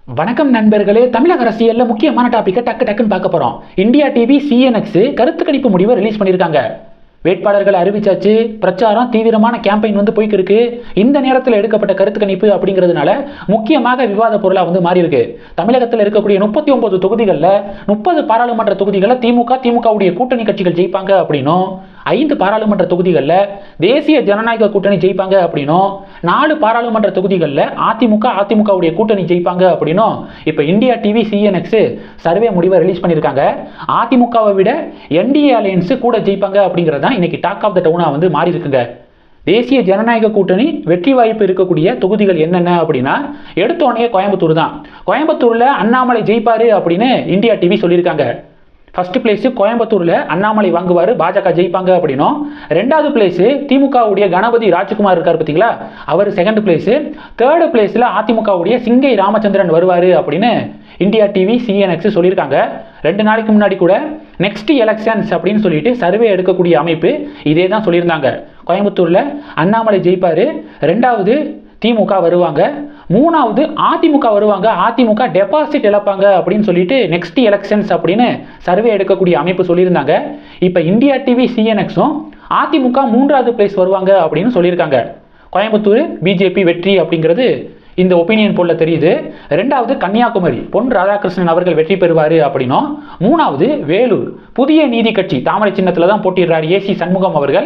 வணக்கம் நண்பர்களே. தமிழக அரசியல்ல முக்கியமான டாபிக்கை டக்குன்னு பார்க்க போறோம். இந்தியா டிவி சிஎன்எக்ஸ் கருத்து கணிப்பு முடிவை ரிலீஸ் பண்ணியிருக்காங்க. வேட்பாளர்கள் அறிவிச்சாச்சு. பிரச்சாரம் தீவிரமான கேம்பெயின் போய்க்கு இருக்கு. இந்த நேரத்தில் எடுக்கப்பட்ட கருத்து கணிப்பு அப்படிங்கிறதுனால முக்கியமாக விவாத பொருளாக மாறி இருக்கு. தமிழகத்தில் இருக்கக்கூடிய 39 தொகுதிகளில் 30 பாராளுமன்ற தொகுதிகளில் திமுகவுடைய கூட்டணி கட்சிகள் ஜெயிப்பாங்க அப்படின்னும், 5 பாராளுமன்ற தொகுதிகளில் தேசிய ஜனநாயக கூட்டணி ஜெயிப்பாங்க அப்படின்னும், 4 பாராளுமன்ற தொகுதிகளில் அதிமுகவுடைய கூட்டணி ஜெயிப்பாங்க அப்படின்னும் இப்போ இந்தியா டிவி சிஎன்எக்ஸ் சர்வே முடிவை ரிலீஸ் பண்ணியிருக்காங்க. அதிமுகவை விட என்டிஏ அலையன்ஸ் கூட ஜெயிப்பாங்க அப்படிங்கிறது இன்னைக்கு டாக் ஆஃப் த டவுனா மாறி இருக்குங்க. தேசிய ஜனநாயக கூட்டணி வெற்றி வாய்ப்பு இருக்கக்கூடிய தொகுதிகள் என்னென்ன அப்படின்னா, எடுத்தோடனே கோயம்புத்தூர் தான். கோயம்புத்தூர்ல அண்ணாமலை ஜெயிப்பாரு அப்படின்னு இந்தியா டிவி சொல்லியிருக்காங்க. ஃபர்ஸ்ட் பிளேஸ் கோயம்புத்தூர்ல அண்ணாமலை வாங்குவாரு, பாஜக ஜெயிப்பாங்க அப்படின்னும். 2வது பிளேஸ் திமுகவுடைய கணபதி ராஜ்குமார் இருக்கார் பார்த்தீங்களா, அவர் 2nd பிளேஸ். 3rd பிளேஸ்ல அதிமுகவுடைய சிங்கை ராமச்சந்திரன் வருவாரு அப்படின்னு இந்தியா டிவி சிஎன்எக்ஸ் சொல்லியிருக்காங்க. 2 நாளைக்கு முன்னாடி கூட நெக்ஸ்ட் எலெக்ஷன்ஸ் அப்படின்னு சொல்லிட்டு சர்வே எடுக்கக்கூடிய அமைப்பு இதே தான் சொல்லியிருந்தாங்க. கோயம்புத்தூர்ல அண்ணாமலை ஜெயிப்பாரு, 2வது திமுக வருவாங்க, 3வது அதிமுக வருவாங்க, அதிமுக டெபாசிட் இழப்பாங்க அப்படின்னு சொல்லிட்டு நெக்ஸ்ட் எலெக்ஷன்ஸ் அப்படின்னு சர்வே எடுக்கக்கூடிய அமைப்பு சொல்லியிருந்தாங்க. இப்போ இந்தியா டிவி சிஎன்எக்ஸும் அதிமுக 3வது பிளேஸ் வருவாங்க அப்படின்னு சொல்லியிருக்காங்க. கோயம்புத்தூர் பிஜேபி வெற்றி அப்படிங்கிறது இந்த ஒப்பீனியன் போல தெரியுது. 2வது கன்னியாகுமரி பொன் ராதாகிருஷ்ணன் அவர்கள் வெற்றி பெறுவார் அப்படின்னும், 3வது வேலூர் புதிய நீதி கட்சி தாமரை சின்னத்தில் தான் போட்டிடுறாரு ஏசி சண்முகம் அவர்கள்.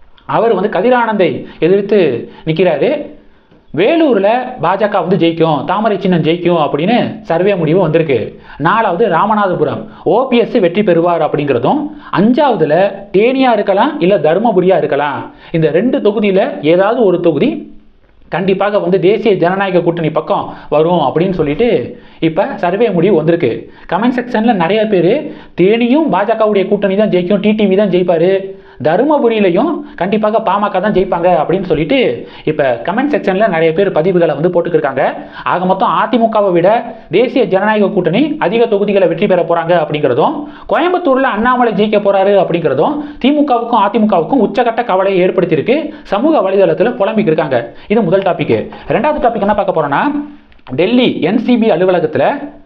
அவர் கதிரானந்தை எதிர்த்து நிற்கிறாரு. வேலூர்ல பாஜக ஜெயிக்கும், தாமரை சின்னம் ஜெயிக்கும் அப்படின்னு சர்வே முடிவு வந்திருக்கு. 4வது ராமநாதபுரம் ஓபிஎஸ் வெற்றி பெறுவார் அப்படிங்கிறதும், 5வதுல தேனியா இருக்கலாம் இல்ல தருமபுரியா இருக்கலாம். இந்த 2 தொகுதியில ஏதாவது ஒரு தொகுதி கண்டிப்பாக தேசிய ஜனநாயக கூட்டணி பக்கம் வரும் அப்படின்னு சொல்லிட்டு இப்போ சர்வே முடிவு வந்திருக்கு. கமெண்ட் செக்ஷனில் நிறைய பேர் தேனியும் பாஜகவுடைய கூட்டணி தான் ஜெயிக்கும், டிடிவி தான் ஜெயிப்பார், தருமபுரியிலையும் கண்டிப்பாக பாமக தான் ஜெயிப்பாங்க அப்படின்னு சொல்லிட்டு இப்போ கமெண்ட் செக்ஷனில் நிறைய பேர் பதிவுகளை போட்டுக்கிருக்காங்க. ஆக மொத்தம் அதிமுகவை விட தேசிய ஜனநாயக கூட்டணி அதிக தொகுதிகளை வெற்றி பெற போறாங்க அப்படிங்கிறதும், கோயம்புத்தூர்ல அண்ணாமலை ஜெயிக்க போறாரு அப்படிங்கிறதும் திமுகவுக்கும் அதிமுகவுக்கும் உச்சகட்ட கவலையை ஏற்படுத்தியிருக்கு. சமூக வலைதளத்தில் புலம்பிக்கு இருக்காங்க. இது முதல் டாபிக். 2வது டாபிக் என்ன பார்க்க போறோம்னா, டெல்லி என்சிபி அலுவலகத்தில்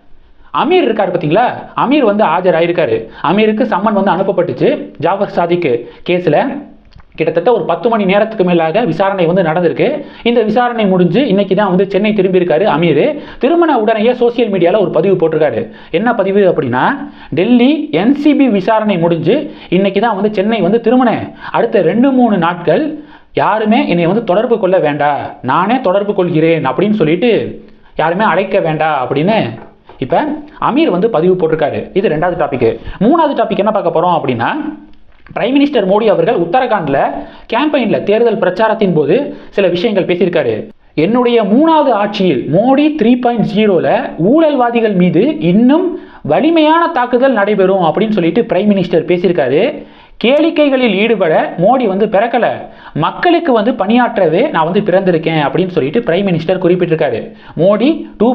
அமீர் இருக்காரு பார்த்தீங்களா, அமீர் ஆஜராயிருக்காரு. அமீருக்கு சம்மன் அனுப்பப்பட்டுச்சு. ஜாஃபர் சாதிக் கேஸில் கிட்டத்தட்ட ஒரு 10 மணி நேரத்துக்கு மேலாக விசாரணை நடந்திருக்கு. இந்த விசாரணை முடிஞ்சு இன்னைக்கு தான் சென்னை திரும்பி இருக்காரு அமீர். திருமண உடனேயே சோசியல் மீடியாவில் ஒரு பதிவு போட்டிருக்காரு. என்ன பதிவு அப்படின்னா, டெல்லி என்சிபி விசாரணை முடிஞ்சு இன்னைக்கு தான் சென்னை திரும்பின அடுத்த 2-3 நாட்கள் யாருமே என்னை தொடர்பு கொள்ள வேண்டாம், நானே தொடர்பு கொள்கிறேன் அப்படின்னு சொல்லிட்டு யாருமே அழைக்க வேண்டாம் அப்படின்னு இப்போ அமீர் பதிவு போட்டிருக்காரு. இது 2வது டாபிக். 3வது டாபிக் என்ன பார்க்க போறோம் அப்படின்னா, பிரைம் மினிஸ்டர் மோடி அவர்கள் உத்தரகாண்ட்ல கேம்பெயின்ல தேர்தல் பிரச்சாரத்தின் போது சில விஷயங்கள் பேசியிருக்காரு. என்னுடைய 3வது ஆட்சியில் மோடி 3.0ல ஊழல்வாதிகள் மீது இன்னும் வலிமையான தாக்குதல் நடைபெறும் அப்படின்னு சொல்லிட்டு பிரைம் மினிஸ்டர் பேசியிருக்காரு. கேளிக்கைகளில் ஈடுபட மோடி பிறக்கல, மக்களுக்கு பணியாற்றவே நான் பிறந்திருக்கேன் அப்படின்னு சொல்லிட்டு பிரைம் மினிஸ்டர் குறிப்பிட்டிருக்காரு. மோடி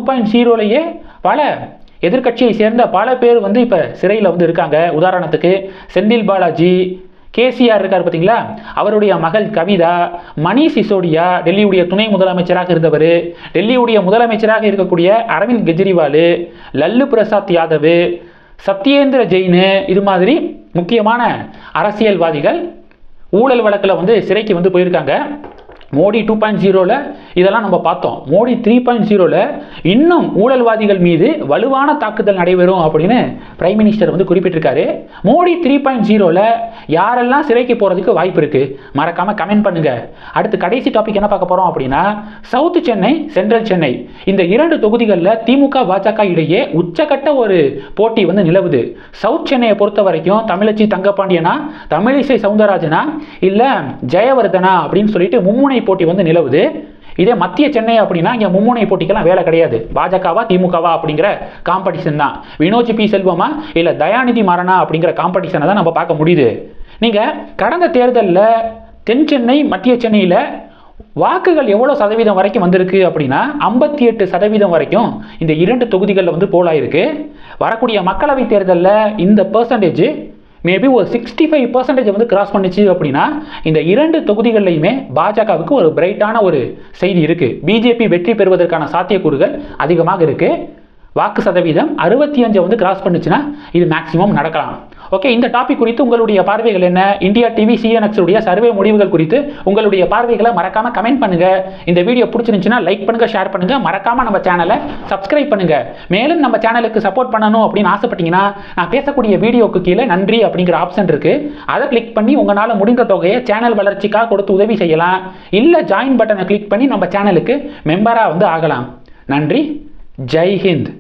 2.0லயே பல எதிர்கட்சியை சேர்ந்த பல பேர் இப்ப சிறையில் இருக்காங்க. உதாரணத்துக்கு செந்தில் பாலாஜி, கேசிஆர் இருக்கார் பார்த்தீங்களா, அவருடைய மகள் கவிதா, மணீஷ் சிசோடியா டெல்லியுடைய துணை முதலமைச்சராக இருந்தவர், டெல்லியுடைய முதலமைச்சராக இருக்கக்கூடிய அரவிந்த் கெஜ்ரிவால், லல்லு பிரசாத் யாதவ், சத்யேந்திர ஜெயின், இது மாதிரி முக்கியமான அரசியல்வாதிகள் ஊழல் வழக்கில் சிறைக்கு போயிருக்காங்க. மோடி 2.0ல இதெல்லாம் நம்ம பார்த்தோம். மோடி 3.0ல இன்னும் ஊழல்வாதிகள் மீது வலுவான தாக்குதல் நடைபெறும் அப்படின்னு பிரைம் மினிஸ்டர் குறிப்பிட்டிருக்காரு. மோடி 3.0ல யாரெல்லாம் சிறைக்கு போறதுக்கு வாய்ப்பு இருக்கு, மறக்காம கமெண்ட் பண்ணுங்க. அடுத்து கடைசி டாபிக் என்ன பார்க்க போறோம் அப்படின்னா, சவுத் சென்னை, சென்ட்ரல் சென்னை இந்த 2 தொகுதிகளில் திமுக பாஜக இடையே உச்சகட்ட ஒரு போட்டி நிலவுது. சவுத் சென்னையை பொறுத்த வரைக்கும் தமிழச்சி தங்கப்பாண்டியனா, தமிழிசை சவுந்தரராஜனா இல்ல ஜெயவர்தனா அப்படின்னு சொல்லிட்டு மும்முனை போட்டி நிலவுது. இதே மத்திய சென்னை அப்படின்னா இங்க மும்முனை போட்டிக்கெல்லாம் வேலை கிடையாது. பாஜகவா திமுகவா அப்படிங்கிற காம்படிஷன் தான். வினோஜ் பி செல்வமா இல்ல தயாநிதி மாறனா அப்படிங்கிற காம்படிஷனை தான் நம்ம பார்க்க முடியுது. நீங்க கடந்த தேர்தலில் தென் சென்னை, மத்திய சென்னையில் வாக்குகள் எவ்வளவு சதவீதம் வரைக்கும் வந்திருக்கு அப்படின்னா 58% வரைக்கும் இந்த 2 தொகுதிகளில் போலாயிருக்கு. வரக்கூடிய மக்களவை தேர்தலில் இந்த பெர்சன்டேஜ் மேபி ஒரு 65% கிராஸ் பண்ணிச்சு அப்படின்னா இந்த 2 தொகுதிகளிலுமே பாஜகவுக்கு ஒரு பிரைட்டான ஒரு செய்தி இருக்கு. பிஜேபி வெற்றி பெறுவதற்கான சாத்தியக்கூறுகள் அதிகமாக இருக்கு. வாக்கு சதவீதம் 65 வந்து கிராஸ் பண்ணுச்சுன்னா இது மேக்ஸிமம் நடக்கலாம். ஓகே, இந்த டாபிக் குறித்து உங்களுடைய பார்வைகள் என்ன? இந்தியா டிவி சிஎன்எக்ஸ் உடைய சர்வே முடிவுகள் குறித்து உங்களுடைய பார்வைகளை மறக்காம கமெண்ட் பண்ணுங்க. இந்த வீடியோ பிடிச்சிருந்துச்சுன்னா லைக் பண்ணுங்க, ஷேர் பண்ணுங்க, மறக்காம நம்ம சேனலை சப்ஸ்கிரைப் பண்ணுங்க. மேலும் நம்ம சேனலுக்கு சப்போர்ட் பண்ணணும் அப்படின்னு ஆசைப்பட்டீங்கன்னா நான் பேசக்கூடிய வீடியோக்கு கீழே நன்றி அப்படிங்கிற ஆப்ஷன் இருக்கு. அதை கிளிக் பண்ணி உங்களால முடிந்த தொகையை சேனல் வளர்ச்சிக்காக கொடுத்து உதவி செய்யலாம். இல்ல ஜாயின் பட்டனை கிளிக் பண்ணி நம்ம சேனலுக்கு மெம்பரா வந்து ஆகலாம். நன்றி. ஜெய் ஹிந்த்.